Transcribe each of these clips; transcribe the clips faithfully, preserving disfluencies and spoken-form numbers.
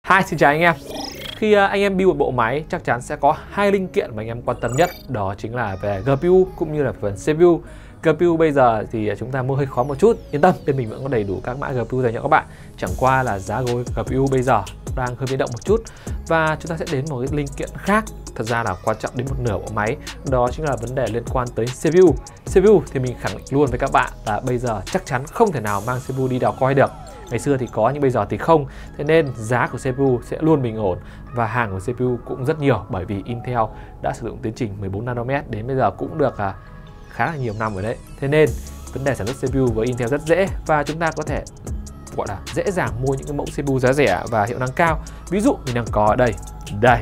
Hi, xin chào anh em. Khi anh em build một bộ máy chắc chắn sẽ có hai linh kiện mà anh em quan tâm nhất, đó chính là về giê pê u cũng như là phần xê pê u. giê pê u bây giờ thì chúng ta mua hơi khó một chút, yên tâm, bên mình vẫn có đầy đủ các mã giê pê u dành cho các bạn. Chẳng qua là giá giê pê u bây giờ đang hơi biến động một chút, và chúng ta sẽ đến một cái linh kiện khác thật ra là quan trọng đến một nửa bộ máy, đó chính là vấn đề liên quan tới xê pê u. xê pê u thì mình khẳng định luôn với các bạn là bây giờ chắc chắn không thể nào mang xê pê u đi đào coin được. Ngày xưa thì có nhưng bây giờ thì không. Thế nên giá của xê pê u sẽ luôn bình ổn và hàng của xê pê u cũng rất nhiều, bởi vì Intel đã sử dụng tiến trình mười bốn nanomet đến bây giờ cũng được à, khá là nhiều năm rồi đấy. Thế nên vấn đề sản xuất xê pê u với Intel rất dễ, và chúng ta có thể gọi là dễ dàng mua những cái mẫu xê pê u giá rẻ và hiệu năng cao. Ví dụ mình đang có ở đây, đây,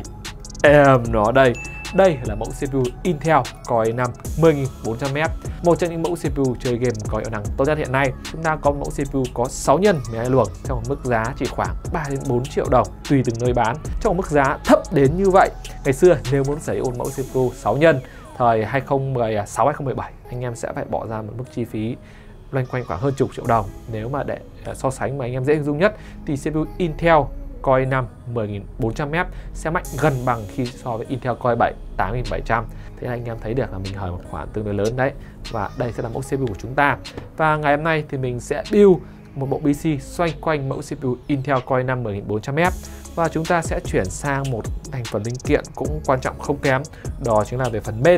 em nó đây. Đây là mẫu xê pê u Intel Core i năm mười nghìn bốn trăm F, một trong những mẫu xê pê u chơi game có hiệu năng tốt nhất hiện nay. Chúng ta có mẫu xê pê u có sáu nhân mười hai luồng trong một mức giá chỉ khoảng ba đến bốn triệu đồng tùy từng nơi bán, trong một mức giá thấp đến như vậy. Ngày xưa nếu muốn sở hữu một mẫu xê pê u sáu nhân thời hai không một sáu hai không một bảy, anh em sẽ phải bỏ ra một mức chi phí loanh quanh khoảng hơn chục triệu đồng. Nếu mà để so sánh mà anh em dễ hình dung nhất thì xê pê u Intel Core i năm mười nghìn bốn trăm F sẽ mạnh gần bằng khi so với Intel Core i bảy tám nghìn bảy trăm. Thế anh em thấy được là mình hời một khoản tương đối lớn đấy. Và đây sẽ là mẫu xê pê u của chúng ta. Và ngày hôm nay thì mình sẽ build một bộ pê xê xoay quanh mẫu xê pê u Intel Core i năm mười nghìn bốn trăm F. Và chúng ta sẽ chuyển sang một thành phần linh kiện cũng quan trọng không kém, đó chính là về phần main.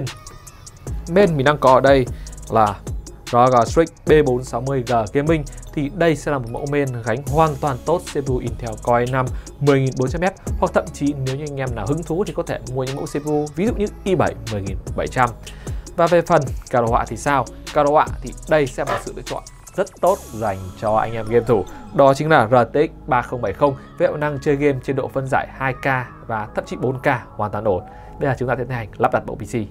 Main mình đang có ở đây là rờ giê Strix B bốn sáu mươi G Gaming. Thì đây sẽ là một mẫu main gánh hoàn toàn tốt xê pê u Intel Core i năm mười nghìn bốn trăm F, hoặc thậm chí nếu như anh em nào hứng thú thì có thể mua những mẫu xê pê u ví dụ như i bảy mười nghìn bảy trăm. Và về phần card đồ họa thì sao? Card đồ họa thì đây sẽ là sự lựa chọn rất tốt dành cho anh em game thủ, đó chính là rờ tê ích ba không bảy không với hiệu năng chơi game trên độ phân giải hai K và thậm chí bốn K hoàn toàn ổn. Bây giờ chúng ta sẽ tiến hành lắp đặt bộ pê xê.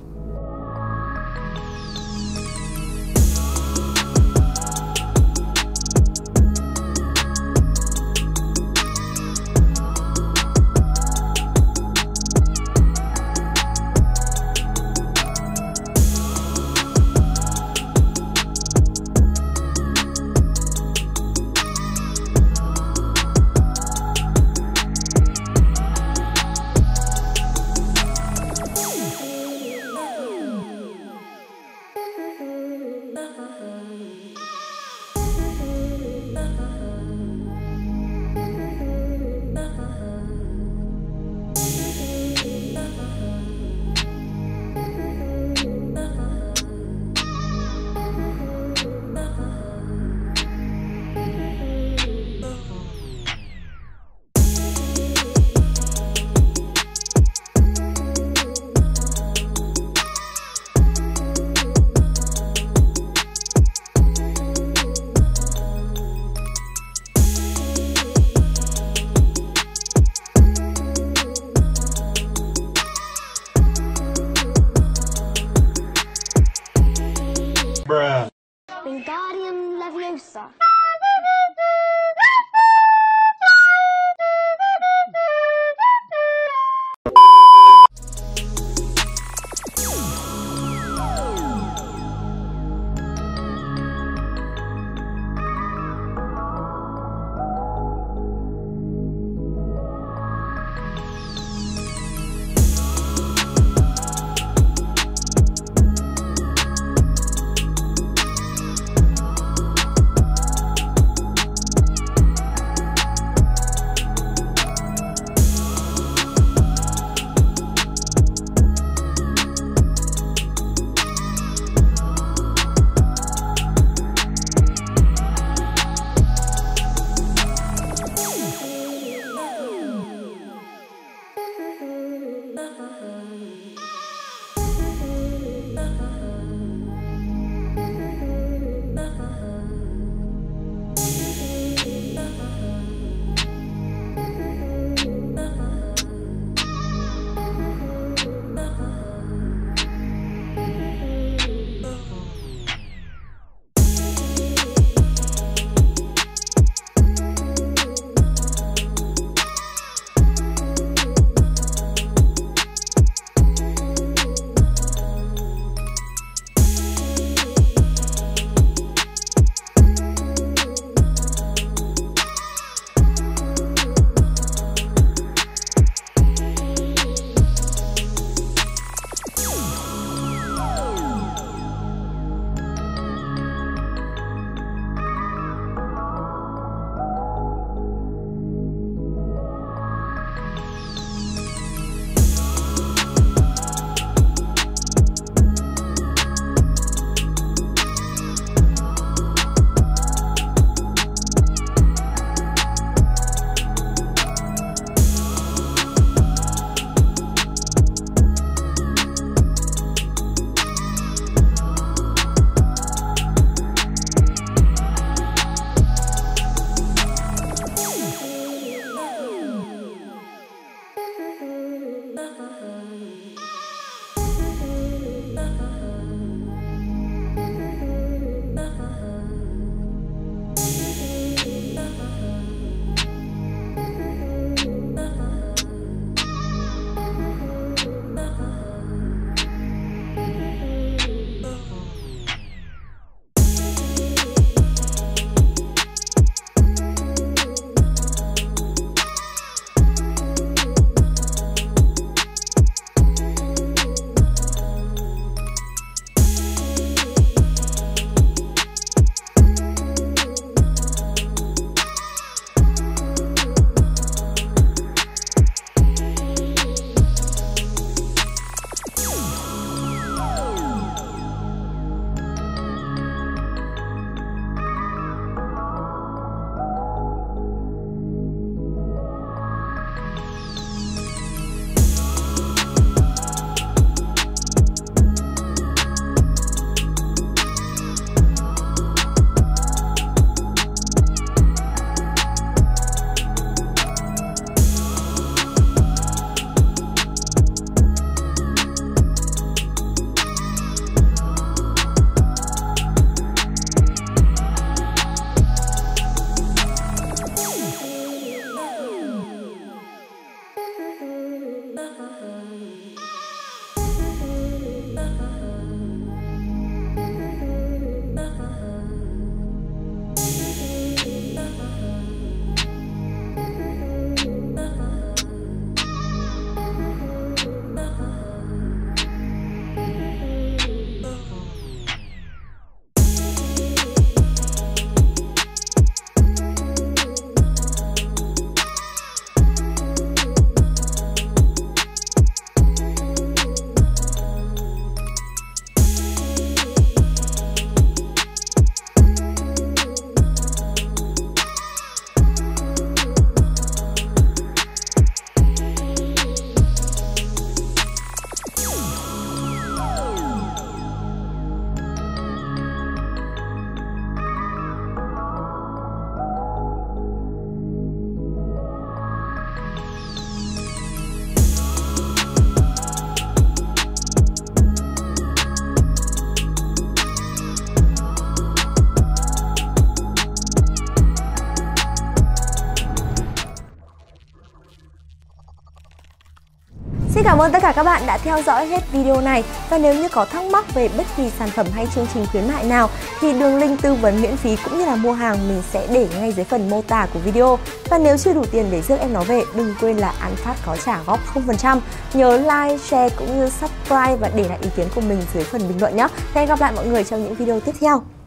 Xin cảm ơn tất cả các bạn đã theo dõi hết video này. Và nếu như có thắc mắc về bất kỳ sản phẩm hay chương trình khuyến mại nào thì đường link tư vấn miễn phí cũng như là mua hàng mình sẽ để ngay dưới phần mô tả của video. Và nếu chưa đủ tiền để rước em nó về, đừng quên là An Phát có trả góp không phần trăm. Nhớ like, share cũng như subscribe và để lại ý kiến của mình dưới phần bình luận nhé. Hẹn gặp lại mọi người trong những video tiếp theo.